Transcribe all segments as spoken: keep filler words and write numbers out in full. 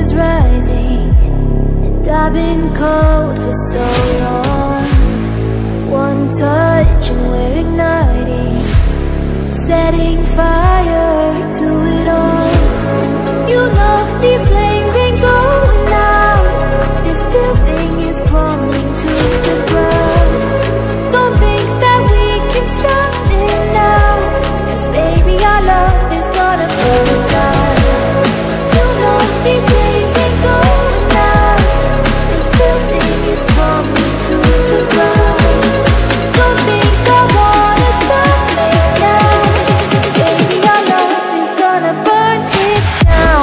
is rising, and I've been cold for so long. One touch and we're igniting, setting fire to it all. You know these flames ain't going out. This building is crumbling to the ground. Don't think that we can stop it now, 'cause baby our love is gonna burn it down. You know these flames ain't going out. This building is crumbling to the ground. Don't think I wanna stop it now, 'cause baby our love is gonna burn it down.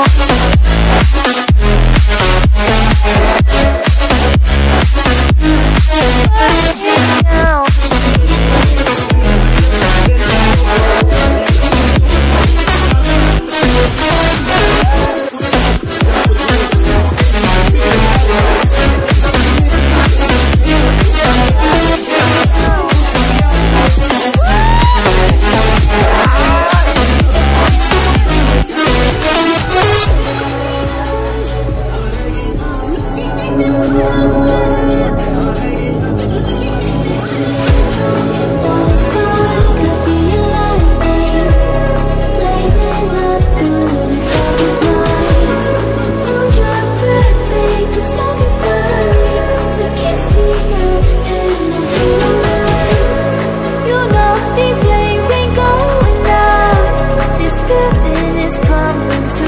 These flames ain't going out. This building is crumbling to